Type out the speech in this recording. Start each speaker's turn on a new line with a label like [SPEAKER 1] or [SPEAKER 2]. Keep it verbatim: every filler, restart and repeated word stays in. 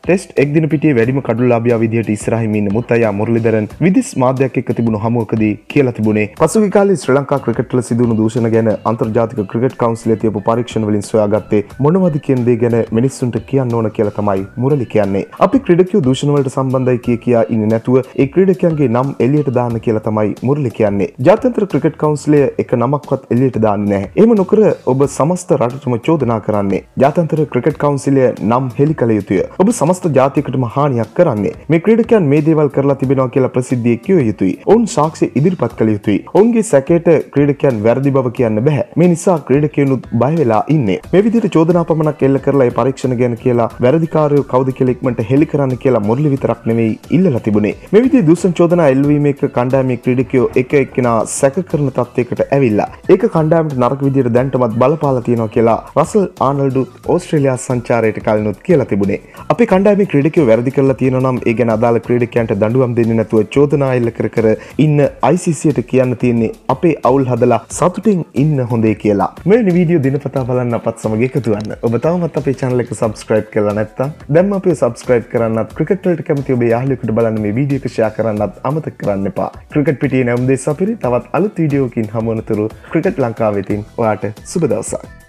[SPEAKER 1] Test එක්දින පිටියේ වැඩිම කඩුලාභියා විදිහට ඉස්සරහින් ඉන්න මුත්තයා මුරලිදරන් විදිස් මාධ්‍යයක් එක්ක තිබුණු හමුවකදී කියලා තිබුණේ පසුගිය කාලේ ශ්‍රී ලංකා ක්‍රිකට් වල සිදුවුණු දූෂණ ගැන අන්තර්ජාතික ක්‍රිකට් කවුන්සිලේ තියපු පරීක්ෂණ වලින් සොයාගත්තේ මොනවද කියන දේ ගැන මිනිස්සුන්ට කියන්න ඕන කියලා තමයි මුරලි කියන්නේ. අපි ක්‍රීඩකයෝ දූෂණ වලට සම්බන්ධයි කිය කියා ඉන්නේ නැතුව ඒ ක්‍රීඩකයන්ගේ නම් එළියට දාන්න කියලා තමයි මුරලි කියන්නේ. ජාත්‍යන්තර ක්‍රිකට් කවුන්සිලය එක නමක්වත් එළියට දාන්නේ නැහැ. එහෙම නොකර ඔබ සමස්ත රටටම චෝදනා කරන්නේ. ජාත්‍යන්තර ක්‍රිකට් කවුන්සිලය නම් හෙළි කළ යුතුය. ඔබ සමස්ත ජාතියකටම හානියක් කරන්නේ. මේ ක්‍රීඩකයන් මේ දේවල් කරලා තිබෙනවා කියලා ප්‍රසිද්ධියේ කිය යුතුයි. ඔවුන් සාක්ෂි ඉදිරිපත් කළ යුතුයි. ඔවුන්ගේ සැකයට ක්‍රීඩකයන් වැරදි බව කියන්න බෑ. මේ නිසා ක්‍රීඩකයනුත් බය වෙලා ඉන්නේ. මේ විදිහට චෝදනා පමණක් එල්ල කරලා ඒ පරීක්ෂණ ගැන කියලා වැරදිකාරයෝ කවුද කියලා ඉක්මනට හෙළි කරන්න කියලා මුරලි විතරක් නෙවෙයි ඉල්ලලා තිබුණේ. මේ විදිහේ දූෂණ චෝදනා එල්ලවීම එක කණ්ඩායමේ ක්‍රීඩකයෝ එක එක්කෙනා සැක කරන තත්යකට ඇවිල්ලා. ඒක කණ්ඩායමට නරක විදිහට දැන්ටමත් බලපාලා තියෙනවා කියලා රසල් ආනල්ඩ් ඕස්ට්‍රේලියා සංචාරයට කලිනුත් කියලා තිබුණේ. අපේ කණ්ඩායමේ ක්‍රීඩකයෝ වැරදි කරලා තියෙනවා නම් ඒ ගැන අදාළ ක්‍රීඩකයන්ට දඬුවම් දෙන්නේ නැතුව චෝදනා එල්ල කර කර ඉන්න I C C ට කියන්න තියෙන්නේ අපේ අවුල් හදලා සතුටින් ඉන්න හොඳේ කියලා. මේ වීඩියෝ දිනපතා බලන්න අපත් සමග එකතු වෙන්න. ඔබ තවමත් අපේ channel එක subscribe කරලා නැත්නම් දැන්ම අපිව subscribe කරන්නත් ක්‍රිකට් වලට කැමති ඔබේ යාළුවෙකුට බලන්න මේ වීඩියෝ එක share කරන්නත් අමතක කරන්න එපා. ක්‍රිකට් පිටියේ නැවුම් දෙස අපිරි තවත් අලුත් වීඩියෝකින් හමු වනතුරු ක්‍රිකට් ලංකාවෙතින් ඔයාට සුබ දවසක්.